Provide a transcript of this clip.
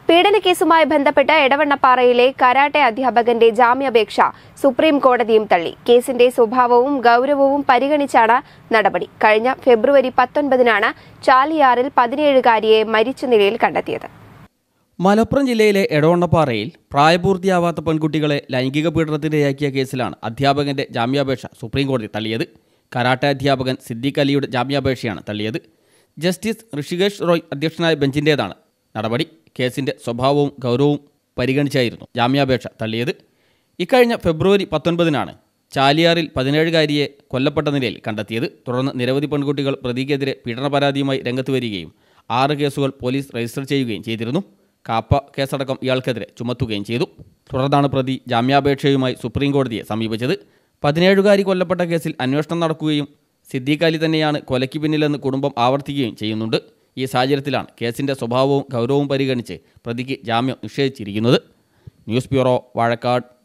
പീഡനക്കേസുമായി ബന്ധപ്പെട്ട് എടവണ്ണപ്പാറയിലെ കരാട്ടെ അധ്യാപകന്റെ ജാമ്യാപേക്ഷ സുപ്രീം കോടതിയും തള്ളി. കേസിന്റെ സ്വഭാവവും ഗൌരവവും പരിഗണിച്ചാണ് നടപടി. കഴിഞ്ഞ ഫെബ്രുവരി 19-നാണ് ചാലിയാറിൽ 17-കാരിയെ മരിച്ച നിലയിൽ കണ്ടെത്തിയത്. മലപ്പുറം ജില്ലയിലെ എടവണ്ണപ്പാറയിൽ പ്രായപൂർത്തിയാവാത്ത പെൺകുട്ടികളെ ലൈംഗിക പീഡനത്തിനിരയാക്കിയ കേസിലാണ് അധ്യാപകന്റെ ജാമ്യാപേക്ഷ സുപ്രീം കോടതി തള്ളിയത്. കരാട്ടെ അധ്യാപകൻ സിദ്ദീഖ് അലിയുടെ ജാമ്യാപേക്ഷയാണ് തള്ളിയത്. ജസ്റ്റിസ് ഋഷികേഷ് റോയ് അധ്യക്ഷനായ ബെഞ്ചിൻ്റേതാണ് നടപടി. കേസിന്റെ സ്വഭാവവും ഗൗരവവും പരിഗണിച്ചായിരുന്നു ജാമ്യാപേക്ഷ തള്ളിയത്. ഇക്കഴിഞ്ഞ ഫെബ്രുവരി 19-നാണ് ചാലിയാറിൽ 17-കാരിയെ കൊല്ലപ്പെട്ട നിലയിൽ കണ്ടെത്തിയത്. തുടർന്ന് നിരവധി പെൺകുട്ടികൾ പ്രതിക്കെതിരെ പീഡന പരാതിയുമായി രംഗത്ത് വരികയും 6 കേസുകൾ പോലീസ് രജിസ്റ്റർ ചെയ്യുകയും ചെയ്തിരുന്നു. കാപ്പ കേസടക്കം ഇയാൾക്കെതിരെ ചുമത്തുകയും ചെയ്തു. തുടർന്നാണ് പ്രതി ജാമ്യാപേക്ഷയുമായി സുപ്രീം കോടതിയെ സമീപിച്ചത്. 17-കാരി കൊല്ലപ്പെട്ട കേസിൽ അന്വേഷണം നടക്കുകയും സിദ്ദീഖ് അലി തന്നെയാണ് കൊലയ്ക്ക് പിന്നിലെന്ന് കുടുംബം ആവർത്തിക്കുകയും ചെയ്യുന്നുണ്ട്. ഈ സാഹചര്യത്തിലാണ് കേസിന്റെ സ്വഭാവവും ഗൗരവവും പരിഗണിച്ച് പ്രതിക്ക് ജാമ്യം നിഷേധിച്ചിരിക്കുന്നത്. News bureau, Vazhakkad.